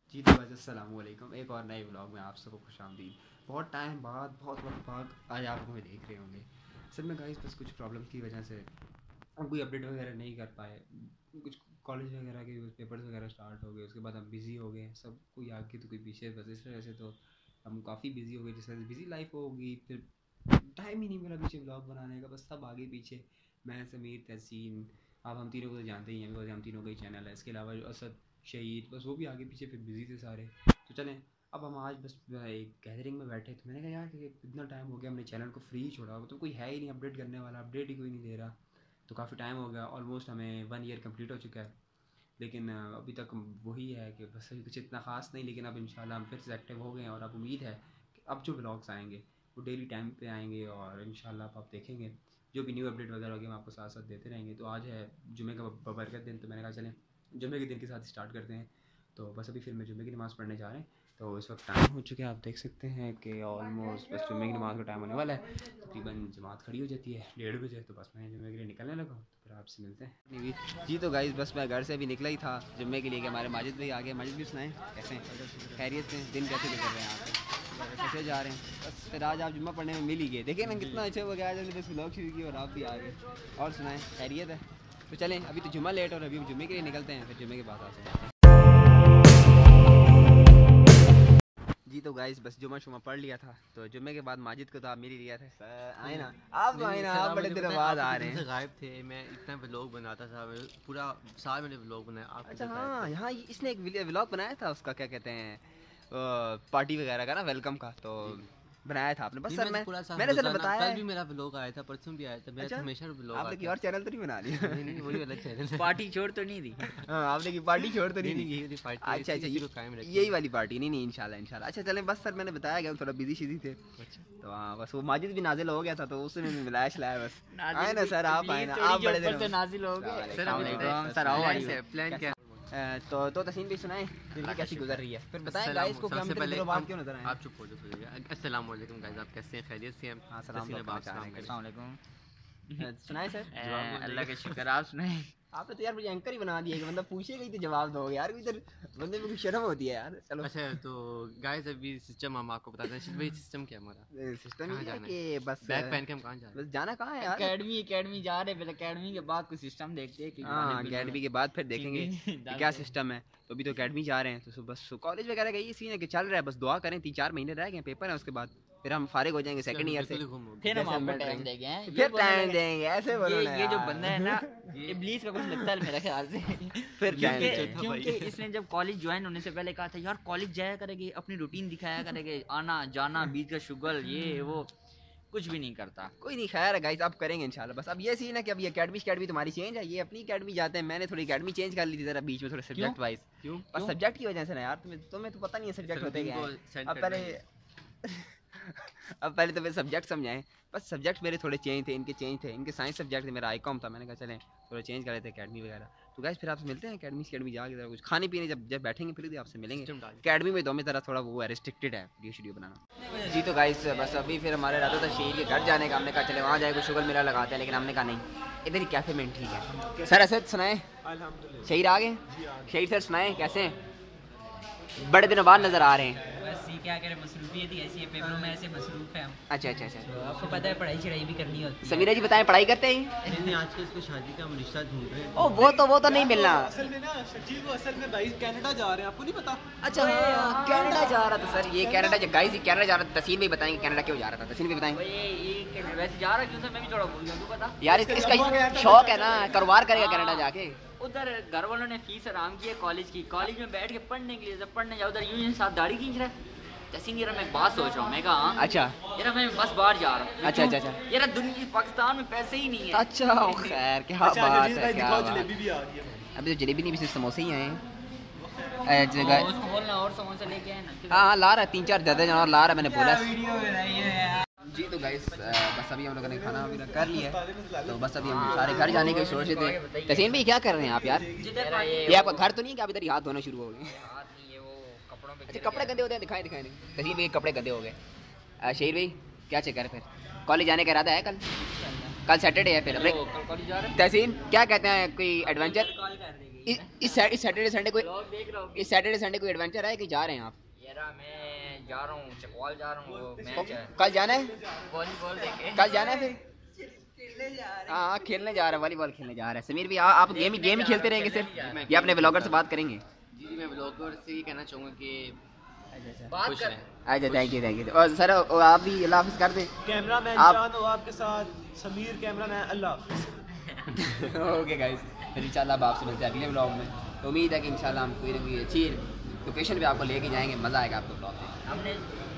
जी तो बस अस्सलाम वालेकुम, एक और नए व्लॉग में आप सबको खुशामदीद। बहुत टाइम बाद, बहुत वक्त बाद आज आप हमें देख रहे होंगे। असल में गाइस बस कुछ प्रॉब्लम की वजह से हम कोई अपडेट वगैरह नहीं कर पाए। कुछ कॉलेज वगैरह के पेपर्स वगैरह स्टार्ट हो गए, उसके बाद हम बिज़ी हो गए, सब कोई आगे तो कोई पीछे। बस इस वजह से तो हम काफ़ी बिज़ी हो गए, जिस वजह से बिज़ी लाइफ होगी, फिर टाइम ही नहीं मिला पीछे व्लॉग बनाने का। बस सब आगे पीछे, मैं समीर तहसीन, अब हम तीनों को तो जानते ही हैं बिकॉज हम तीनों का ही चैनल है। इसके अलावा जो असद शहीद, बस वो भी आगे पीछे फिर बिज़ी थे सारे। तो चलें, अब हम आज बस एक गैदरिंग में बैठे, तो मैंने कहा यार कि इतना टाइम हो गया हमने चैनल को फ्री छोड़ा, तो कोई है ही नहीं अपडेट करने वाला, अपडेट ही कोई नहीं दे रहा। तो काफ़ी टाइम हो गया, ऑलमोस्ट हमें 1 ईयर कंप्लीट हो चुका है, लेकिन अभी तक वही है कि बस अभी कुछ इतना ख़ास नहीं। लेकिन अब इंशाल्लाह हम फिर से एक्टिव हो गए हैं और अब उम्मीद है कि अब जो व्लॉग्स आएंगे वो डेली टाइम पे आएंगे और इंशाल्लाह आप देखेंगे जो भी न्यू अपडेट वगैरह होगी हम आपको साथ साथ देते रहेंगे। तो आज है जुमे का बरकत दिन, तो मैंने कहा चलें जुमे के दिन के साथ स्टार्ट करते हैं। तो बस अभी फिर मैं जुमे की नमाज़ पढ़ने जा रहे हैं, तो इस वक्त टाइम हो चुके हैं, आप देख सकते हैं कि ऑलमोस्ट बस जुमे की नमाज़ का टाइम होने वाला है। तकरीबन जमात खड़ी हो जाती है 1:30 बजे, तो बस मैं जुमे के लिए निकलने लगा हूँ, तो फिर आपसे मिलते हैं। जी तो गाइस बस मैं घर से अभी निकला ही था जुम्मे के लिए कि हमारे माजिद भाई आ गए। माजिद भी सुनाएं कैसे हैं, खैरियत से, दिन कैसे गुजर रहे हैं आपके, कैसे जा रहे हैं? बस फिर आज आप जुम्मा पढ़ने में मिल ही गए, देखिए ना कितना अच्छा हो गया, आज हमने 10 व्लॉग शुरू किए और आप भी आ गए। और सुनाएं खैरियत है? तो चलें, अभी तो जुम्मा लेट और अभी हम जुम्मे के लिए निकलते हैं, फिर जुम्मे के बाद आपसे मिलते हैं। जी तो गाइस बस जुम्मा शुमा पढ़ लिया था, तो जुम्मे के बाद माजिद को तो आप मिल ही लिया था। आए ना आप, तो आए ना आप, बड़े दिनों बाद आ रहे हैं। गायब थे, मैं इतना व्लॉग बनाता था, पूरा साल मैंने व्लॉग बनाया। आप अच्छा हाँ, यहाँ इसने एक व्लॉग बनाया था, उसका क्या कहते हैं, पार्टी वगैरह का ना, वेलकम का, तो बनाया था आपने। बस सर मैंने सर बताया, कल भी मेरा व्लॉग आया था, परसों भी आया था, मेरा हमेशा व्लॉग आपने की और चैनल तो नहीं बना लिया? नहीं वही वाला चैनल। पार्टी छोड़ तो नहीं दी? हाँ आपने की पार्टी छोड़ तो नहीं दी? यही वाली पार्टी। अच्छा अच्छा, यही वाली पार्टी। नहीं इंशाल्लाह इंशाल्लाह। अच्छा चलें, बस सर मैंने बताया गया थोड़ा बिजी शिजी थे, तो हाँ बस वो माजिद भी नाजिल हो गया था, तो उसने भी मिलाया शलाया। बस आए ना सर, आप आए ना, आप बड़े दिन नाजिल हो गए सर, आओ प्लान क्या? तो तसीन भी सुनाएं जिंदगी कैसी गुजर रही है, फिर बताएं गाइस को कि हम इतने दिनों बाद क्यों नजर आए। आप चुप हो जाइए। अस्सलाम वालेकुम गाइस, आप कैसे हैं? खैरियत से हैं? हाँ सलाम वालेकुम। सुनाए सर। अल्लाह का शुक्र, आप सुनाएं। आपने तो यार मुझे एंकर ही बना दिया कि बंदा पूछेगा ही तो जवाब दोगे यार, इधर बंदे में कुछ शर्म होती है यार। चलो अच्छा, तो गाइस अभी सिस्टम हम आपको बताते हैं। भाई सिस्टम क्या हमारा? सिस्टम ये है कि बस बैग पहन के हम कहाँ जा रहे हैं? बस जाना कहाँ है यार? एकेडमी जा रहे हैं, पहले एकेडमी के बाद कुछ सिस्टम देखते हैं कि हाँ एकेडमी के बाद फिर देखेंगे कि क्या सिस्टम है। तो अभी तो एकेडमी जा रहे हैं, तो बस कॉलेज वगैरह का ये सीन है कि चल रहा है, बस दुआ करें, 3-4 महीने रह गए पेपर है, उसके बाद फिर हम फारिग हो जाएंगे सेकंड ईयर से, फिर हम आपको टाइम देंगे। फिर टाइम देंगे, ऐसे बोलो ना ये जो यार। बंदा है ना, इब्लीस का कुछ लगता है मेरे ख्याल से। फिर क्योंकि इसने जब कॉलेज ज्वाइन होने से पहले कहा था यार कॉलेज जाया करेंगे, अपनी रूटीन दिखाया करेंगे, आना जाना, बीच का शुगल, ये वो, कुछ भी नहीं करता। कोई नहीं, खैर है गाइस, अब करेंगे इंशाल्लाह। बस अब ये सीन है कि अब ये एकेडमी तुम्हारी चेंज है, ये अपनी एकेडमी जाते हैं, मैंने थोड़ी एकेडमी चेंज कर ली थी जरा बीच में, थोड़े सब्जेक्ट वाइज। क्यों? बस सब्जेक्ट की वजह से ना यार, तुम्हें तो पता नहीं है सब्जेक्ट होते क्या हैं। अब पहले तो मेरे सब्जेक्ट समझाएं। बस सब्जेक्ट मेरे थोड़े चेंज थे, इनके साइंस सब्जेक्ट थे, मेरा आईकॉम था, मैंने कहा चलें थोड़ा चेंज कर लेते हैं एकेडमी वगैरह। तो गाइस फिर आपसे मिलते हैं एकेडमी जाके, जरा कुछ खाने पीने जब बैठेंगे फिर भी आपसे मिलेंगे। एकेडमी में दो में तरह थोड़ा वो है, रिस्ट्रिक्टेड है वीडियो बनाना। जी तो गाइस बस अभी फिर हमारे इरादा था शहीद के घर जाने का, हमने कहा चले वहाँ जाए, कुछ शुगर मेला लगाते हैं, लेकिन हमने कहा नहीं, इधर ही कैफे में ठीक है। सर असद सुनाए, शहीद आ गए? शहीद सर सुनाए कैसे हैं? बड़े दिनों बाद नजर आ रहे हैं। बस क्या करें, मसरूफियत ही ऐसी है, पेपरों में ऐसे मसरूफ है हम। अच्छा, तो आपको पता है पढ़ाई चढ़ाई भी करनी होती है। समीरा जी बताएं, पढ़ाई करते हैं? नहीं, आज के इसको शादी का हम रिश्ता ढूंढ रहे हैं। ओ वो तो नहीं मिलना। असल में ना शकील को असल में भाई कनाडा जा रहे हैं, आपको नहीं पता? अच्छा कनाडा जा रहा था सर, ये कनाडा गाइस, कनाडा जा रहा था। तसीन भाई बताएंगे कनाडा क्यों जा रहा था, तसीन भाई बताएं। ये वैसे जा रहा क्यों था, मैं भी थोड़ा भूल गया, तू पता यार इसका शौक है ना, कारोबार करेगा कनाडा जाके। उधर घर वालों ने फीस आराम की है कॉलेज की, कॉलेज में बैठ के पढ़ने के लिए, जब पढ़ने जाओ उधर यूं साथ दाढ़ी खींच रहा है। तसीन यार मैं एक बात सोच रहा हूँ, मैं कहा अच्छा यार मैं बस बाहर जा रहा हूँ। अच्छा यार दुनिया पाकिस्तान में पैसे ही नहीं है। अच्छा खैर क्या बात है, क्या बात। जलेबी भी आ रही है। अभी तो जलेबी नहीं, सिर्फ समोसे ही आए हैं जगह। उसको बोलना और समोसा लेके आए ना। हाँ ला रहा है, 3-4 ज़्यादा जानवर ला रहा है, मैंने बोला। जी तो गाइस बस अभी हम लोगों ने खाना वगैरह कर लिया है, तो बस अभी हम सारे घर जाने की सोच रहे थे। तसीन भाई क्या कर रहे हैं आप यार? ये आपका घर तो नहीं है कि आप इधर हाथ धोना शुरू हो गए? अच्छा कपड़े गंदे होते हैं, दिखाएं तसीन भाई कपड़े गंदे हो गए। शेर भाई क्या चक्कर है, फिर कॉलेज जाने का इरादा है? कल सैटरडे है, फिर तहसीन क्या कहते हैं, कोई एडवेंचर? इस सैटरडे संडे कोई व्लॉग देख रहा हूँ इस सैटरडे संडे कोई एडवेंचर है कि जा रहे हैं आप? यार मैं जा रहा हूँ चकवाल जा रहा हूँ, वो मैच है कल जाना है? वॉलीबॉल देखे। कल जाना है फिर? हाँ खेलने जा रहा है, वॉलीबॉल खेलने जा रहा है। समीर भी आप गेम ही खेलते रहेंगे सिर्फ, या अपने ब्लॉगर से बात करेंगे? जी मैं ब्लॉगर से ये कहना चाहूँगा कि बात खुश कर। रहें। अच्छा थैंक यू। और सर आप भी अल्लाह हाफिज़ कर दें। कैमरामैन आप- जान हो आपके साथ, समीर कैमरामैन, अल्लाह हाफिज़। ओके गाइस, फिर इंशाल्लाह अब आपसे मिलते हैं अगले ब्लॉग में। तो उम्मीद है कि इंशाल्लाह हम कोई ना कोई अच्छी लोकेशन पे आपको लेके जाएंगे, मज़ा आएगा आपको ब्लॉग में। हमने